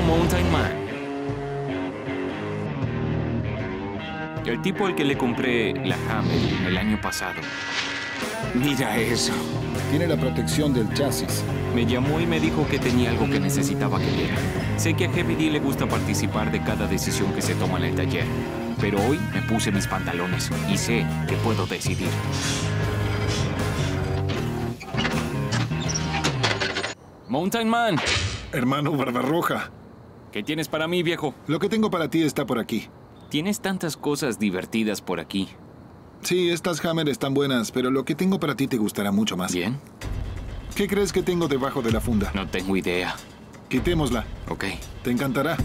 Mountain Man. El tipo al que le compré la Hammer el año pasado. Mira eso. Tiene la protección del chasis. Me llamó y me dijo que tenía algo que necesitaba que viera. Sé que a Heavy D le gusta participar de cada decisión que se toma en el taller. Pero hoy me puse mis pantalones y sé que puedo decidir. Mountain Man. Hermano Barbarroja. ¿Qué tienes para mí, viejo? Lo que tengo para ti está por aquí. Tienes tantas cosas divertidas por aquí. Sí, estas Hammer están buenas, pero lo que tengo para ti te gustará mucho más. ¿Bien? ¿Qué crees que tengo debajo de la funda? No tengo idea. Quitémosla. Ok. Te encantará.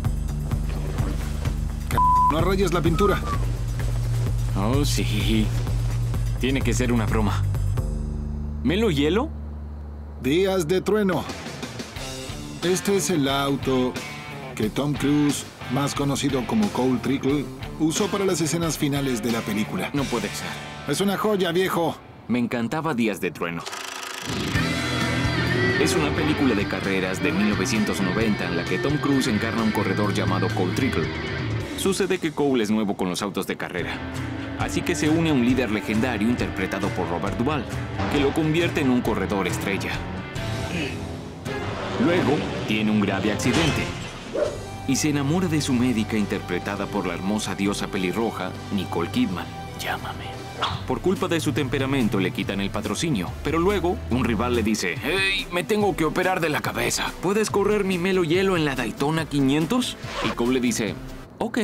No rayes la pintura. Oh, sí. Tiene que ser una broma. ¿Melo hielo? Días de trueno. Este es el auto que Tom Cruise, más conocido como Cole Trickle, usó para las escenas finales de la película. No puede ser. Es una joya, viejo. Me encantaba Días de Trueno. Es una película de carreras de 1990 en la que Tom Cruise encarna un corredor llamado Cole Trickle. Sucede que Cole es nuevo con los autos de carrera. Así que se une a un líder legendario interpretado por Robert Duvall, que lo convierte en un corredor estrella. Luego, tiene un grave accidente y se enamora de su médica interpretada por la hermosa diosa pelirroja, Nicole Kidman. Llámame. Por culpa de su temperamento le quitan el patrocinio, pero luego un rival le dice: «Hey, me tengo que operar de la cabeza. ¿Puedes correr mi Melo Hielo en la Daytona 500?» Y Cole le dice: «Ok».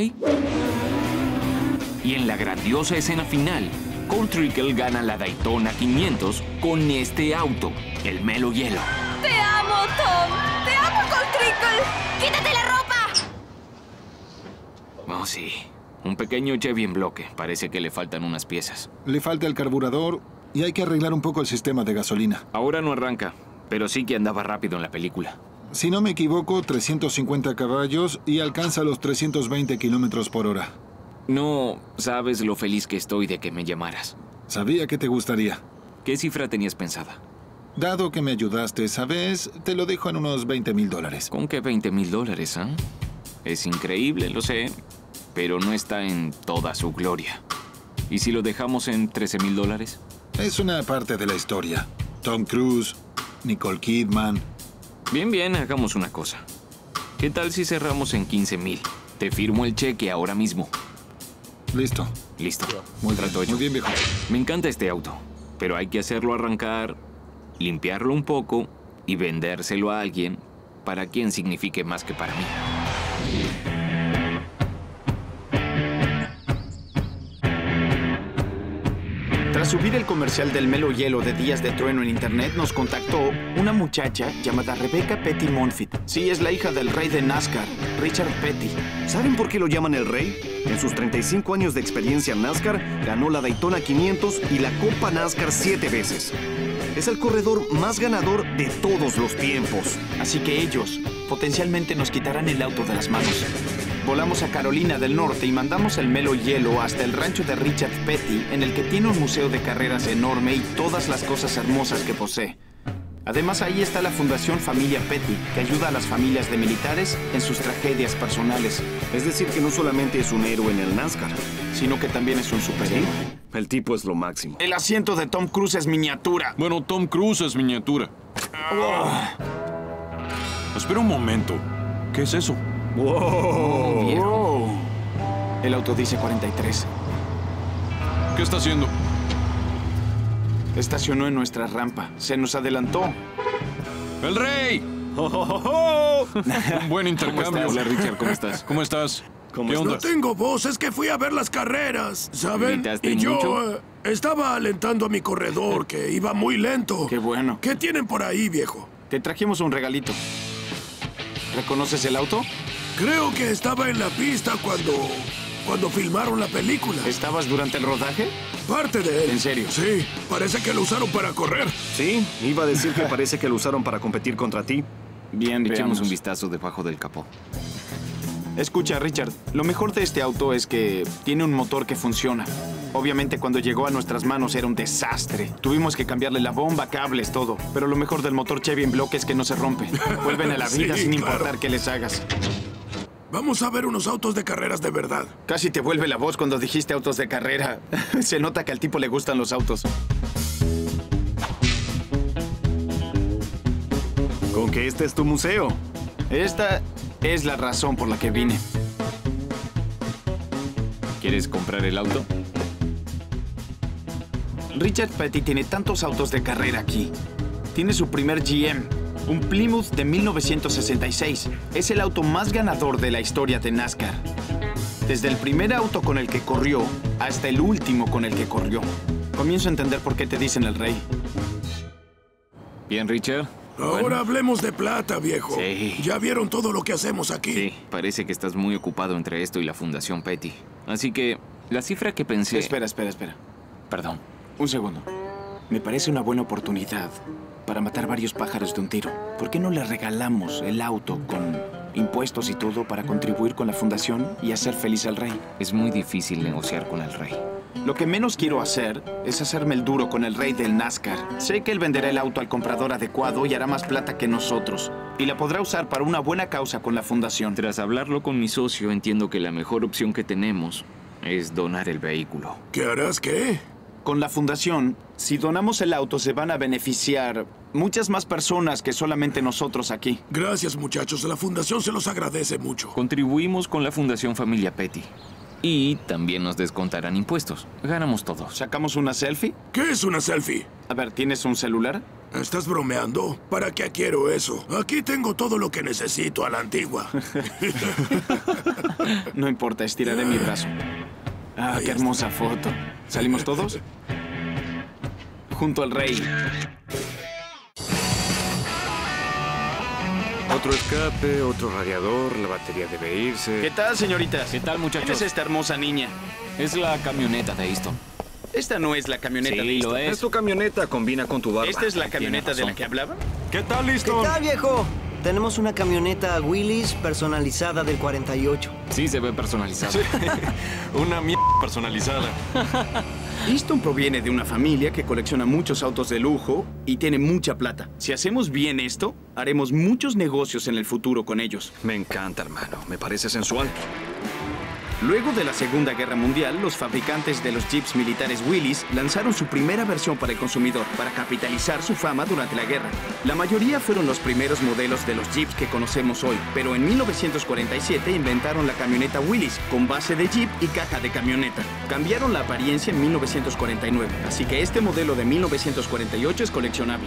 Y en la grandiosa escena final, Cole Trickle gana la Daytona 500 con este auto, el Melo Hielo. ¡Te amo, Tom! ¡Te amo, Cole Trickle! ¡Quítate la ropa! Oh, sí. Un pequeño Chevy en bloque. Parece que le faltan unas piezas. Le falta el carburador y hay que arreglar un poco el sistema de gasolina. Ahora no arranca, pero sí que andaba rápido en la película. Si no me equivoco, 350 caballos y alcanza los 320 kilómetros por hora. No sabes lo feliz que estoy de que me llamaras. Sabía que te gustaría. ¿Qué cifra tenías pensada? Dado que me ayudaste esa vez, te lo dejo en unos $20,000. ¿Con qué $20,000, ah? Es increíble, lo sé, pero no está en toda su gloria. ¿Y si lo dejamos en $13,000? Es una parte de la historia. Tom Cruise, Nicole Kidman. Bien, bien, hagamos una cosa. ¿Qué tal si cerramos en $15,000? Te firmo el cheque ahora mismo. Listo. Listo. Muy Trato bien, hecho. muy bien, viejo. Me encanta este auto, pero hay que hacerlo arrancar, limpiarlo un poco y vendérselo a alguien para quien signifique más que para mí. Tras subir el comercial del Melo Hielo de Días de Trueno en internet, nos contactó una muchacha llamada Rebecca Petty Monfit. Sí, es la hija del rey de NASCAR, Richard Petty. ¿Saben por qué lo llaman el rey? En sus 35 años de experiencia en NASCAR, ganó la Daytona 500 y la Copa NASCAR 7 veces. Es el corredor más ganador de todos los tiempos. Así que ellos potencialmente nos quitarán el auto de las manos. Volamos a Carolina del Norte y mandamos el Melo Hielo hasta el rancho de Richard Petty, en el que tiene un museo de carreras enorme y todas las cosas hermosas que posee. Además, ahí está la Fundación Familia Petty, que ayuda a las familias de militares en sus tragedias personales. Es decir, que no solamente es un héroe en el NASCAR, Sino que también es un superhéroe. el tipo es lo máximo. El asiento de Tom Cruise es miniatura. Bueno, Tom Cruise es miniatura. Espera un momento. ¿Qué es eso? ¡Wow! Viejo. El auto dice 43. ¿Qué está haciendo? Estacionó en nuestra rampa. Se nos adelantó. ¡El rey! Un buen intercambio. Hola, Richard, ¿cómo estás? ¿Cómo estás? ¿Cómo ¿Qué onda? No tengo voz, es que fui a ver las carreras, ¿saben? ¿Gritaste Y yo mucho? estaba alentando a mi corredor, que iba muy lento. ¡Qué bueno! ¿Qué tienen por ahí, viejo? Te trajimos un regalito. ¿Reconoces el auto? Creo que estaba en la pista cuando filmaron la película. ¿Estabas durante el rodaje? Parte de él. ¿En serio? Sí, parece que lo usaron para correr. Sí, iba a decir que parece que lo usaron para competir contra ti. Bien, Echemos veamos. un vistazo debajo del capó. Escucha, Richard, lo mejor de este auto es que tiene un motor que funciona. Obviamente cuando llegó a nuestras manos era un desastre. Tuvimos que cambiarle la bomba, cables, todo. Pero lo mejor del motor Chevy en bloque es que no se rompe. Vuelven a la vida Sí, sin claro. importar qué les hagas. Vamos a ver unos autos de carreras de verdad. Casi te vuelve la voz cuando dijiste autos de carrera. Se nota que al tipo le gustan los autos. Con que este es tu museo. Esta es la razón por la que vine. ¿Quieres comprar el auto? Richard Petty tiene tantos autos de carrera aquí. Tiene su primer GM, un Plymouth de 1966. Es el auto más ganador de la historia de NASCAR. Desde el primer auto con el que corrió hasta el último con el que corrió. Comienzo a entender por qué te dicen el rey. Bien, Richard. Ahora hablemos de plata, viejo. Sí. ¿Ya vieron todo lo que hacemos aquí? Sí, parece que estás muy ocupado entre esto y la Fundación Petty. Así que la cifra que pensé... Espera. Perdón. Un segundo. Me parece una buena oportunidad para matar varios pájaros de un tiro. ¿Por qué no le regalamos el auto con impuestos y todo para contribuir con la fundación y hacer feliz al rey? Es muy difícil negociar con el rey. Lo que menos quiero hacer es hacerme el duro con el rey del NASCAR. Sé que él venderá el auto al comprador adecuado y hará más plata que nosotros. Y la podrá usar para una buena causa con la fundación. Tras hablarlo con mi socio, entiendo que la mejor opción que tenemos es donar el vehículo. ¿Qué harás qué? Con la fundación, si donamos el auto, se van a beneficiar muchas más personas que solamente nosotros aquí. Gracias, muchachos. La fundación se los agradece mucho. Contribuimos con la Fundación Familia Petty. Y también nos descontarán impuestos. Ganamos todos. ¿Sacamos una selfie? ¿Qué es una selfie? A ver, ¿tienes un celular? ¿Estás bromeando? ¿Para qué quiero eso? Aquí tengo todo lo que necesito a la antigua. No importa, estiraré mi brazo. Ah, Ahí qué está. hermosa foto. ¿Salimos todos? Junto al rey. Otro escape, otro radiador, la batería debe irse. ¿Qué tal, señoritas? ¿Qué tal, ¿Quién muchachos? es esta hermosa niña? Es la camioneta de Easton. Esta no es la camioneta Sí, de Easton. lo Es es. tu camioneta, combina con tu barba. ¿Esta es la camioneta de la razón. que hablaba? ¿Qué tal, ¿Qué Easton? tal, viejo? Tenemos una camioneta Willys personalizada del 48. Sí, se ve personalizado. Una mierda personalizada. Easton proviene de una familia que colecciona muchos autos de lujo y tiene mucha plata. Si hacemos bien esto, haremos muchos negocios en el futuro con ellos. Me encanta, hermano. Me parece sensual. Luego de la Segunda Guerra Mundial, los fabricantes de los jeeps militares Willys lanzaron su primera versión para el consumidor, para capitalizar su fama durante la guerra. La mayoría fueron los primeros modelos de los jeeps que conocemos hoy, pero en 1947 inventaron la camioneta Willys, con base de jeep y caja de camioneta. Cambiaron la apariencia en 1949, así que este modelo de 1948 es coleccionable.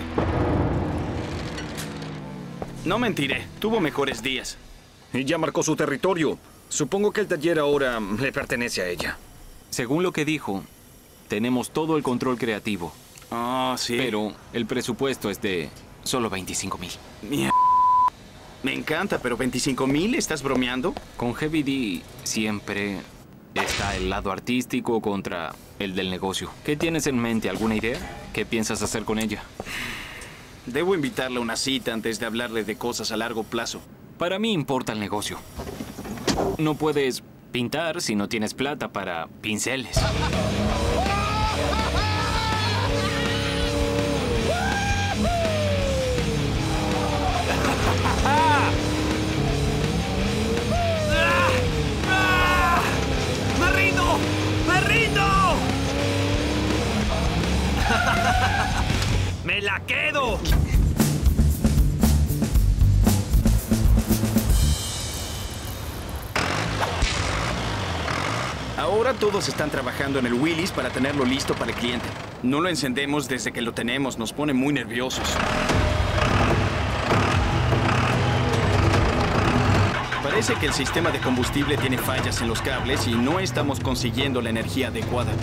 No mentiré, tuvo mejores días. Y ya marcó su territorio. Supongo que el taller ahora le pertenece a ella. Según lo que dijo, tenemos todo el control creativo. Ah, sí. Pero el presupuesto es de solo 25,000. Mierda. Me encanta, pero 25,000, ¿estás bromeando? Con Heavy D siempre está el lado artístico contra el del negocio. ¿Qué tienes en mente? ¿Alguna idea? ¿Qué piensas hacer con ella? Debo invitarle a una cita antes de hablarle de cosas a largo plazo. Para mí importa el negocio. No puedes pintar si no tienes plata para pinceles. ¡Me rindo! ¡Me rindo! ¡Me la quedo! Ahora todos están trabajando en el Willys para tenerlo listo para el cliente. No lo encendemos desde que lo tenemos, nos pone muy nerviosos. Parece que el sistema de combustible tiene fallas en los cables y no estamos consiguiendo la energía adecuada.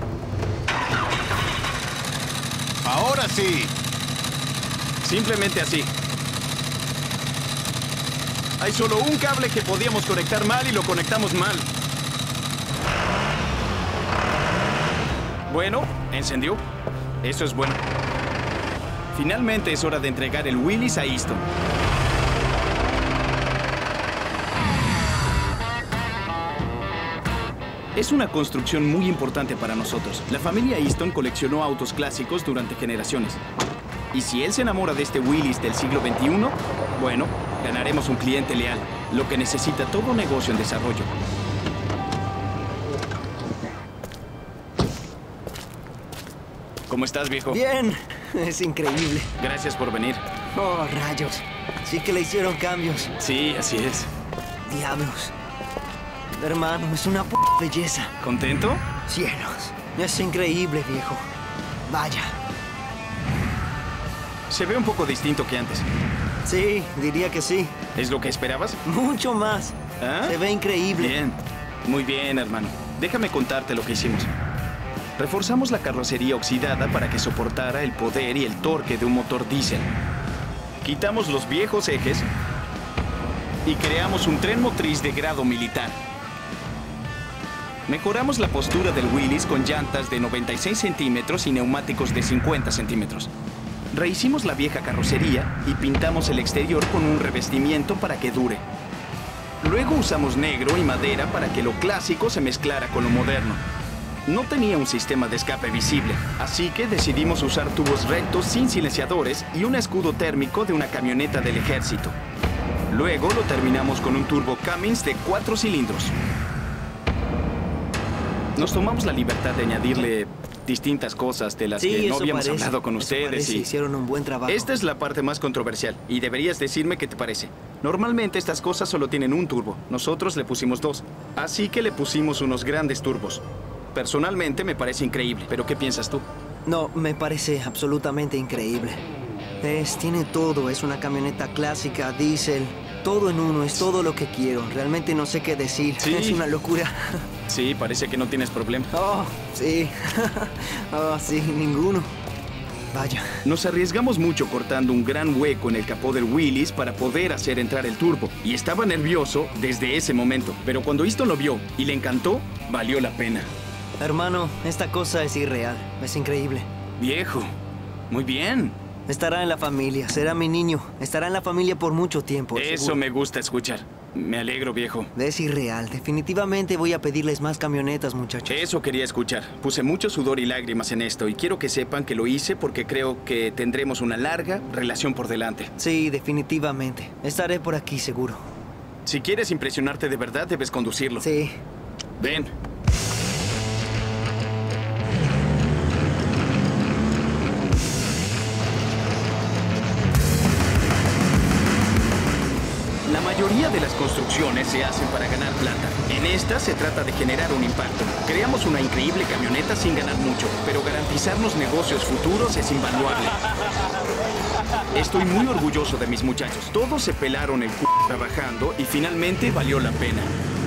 Ahora sí. Simplemente así. Hay solo un cable que podíamos conectar mal y lo conectamos mal. Bueno, encendió. Eso es bueno. Finalmente es hora de entregar el Willys a Easton. Es una construcción muy importante para nosotros. La familia Easton coleccionó autos clásicos durante generaciones. Y si él se enamora de este Willys del siglo XXI, bueno, ganaremos un cliente leal, lo que necesita todo negocio en desarrollo. ¿Cómo estás, viejo? Bien, es increíble. Gracias por venir. Oh, rayos. Sí que le hicieron cambios. Sí, así es. Diablos. Hermano, es una belleza. ¿Contento? Cielos. Es increíble, viejo. Vaya. Se ve un poco distinto que antes. Sí, diría que sí. ¿Es lo que esperabas? Mucho más. ¿Ah? Se ve increíble. Bien. Muy bien, hermano. Déjame contarte lo que hicimos. Reforzamos la carrocería oxidada para que soportara el poder y el torque de un motor diésel. Quitamos los viejos ejes y creamos un tren motriz de grado militar. Mejoramos la postura del Willys con llantas de 96 centímetros y neumáticos de 50 centímetros. Rehicimos la vieja carrocería y pintamos el exterior con un revestimiento para que dure. Luego usamos negro y madera para que lo clásico se mezclara con lo moderno. No tenía un sistema de escape visible, así que decidimos usar tubos rectos sin silenciadores y un escudo térmico de una camioneta del ejército. Luego lo terminamos con un turbo Cummins de 4 cilindros. Nos tomamos la libertad de añadirle distintas cosas de las que no habíamos hablado con ustedes y hicieron un buen trabajo. Esta es la parte más controversial y deberías decirme qué te parece. Normalmente estas cosas solo tienen un turbo. Nosotros le pusimos 2. Así que le pusimos unos grandes turbos. Personalmente me parece increíble, pero ¿qué piensas tú? No, me parece absolutamente increíble. Tiene todo, es una camioneta clásica, diésel, todo en uno, es todo lo que quiero. Realmente no sé qué decir, sí. Es una locura. Sí, parece que no tienes problema. Oh, sí. Oh, sí, ninguno. Vaya. Nos arriesgamos mucho cortando un gran hueco en el capó del Willys para poder hacer entrar el turbo. Y estaba nervioso desde ese momento. Pero cuando Easton lo vio y le encantó, valió la pena. Hermano, esta cosa es irreal. Es increíble. Viejo, muy bien. Estará en la familia, será mi niño. Estará en la familia por mucho tiempo. Eso seguro. me gusta escuchar. Me alegro, viejo. Es irreal. Definitivamente voy a pedirles más camionetas, muchachos. Eso quería escuchar. Puse mucho sudor y lágrimas en esto y quiero que sepan que lo hice porque creo que tendremos una larga relación por delante. Sí, definitivamente. Estaré por aquí, seguro. Si quieres impresionarte de verdad, debes conducirlo. Sí. Ven. La mayoría de las construcciones se hacen para ganar plata. En esta se trata de generar un impacto. Creamos una increíble camioneta sin ganar mucho, pero garantizarnos negocios futuros es invaluable. Estoy muy orgulloso de mis muchachos. Todos se pelaron el c*** trabajando y finalmente valió la pena.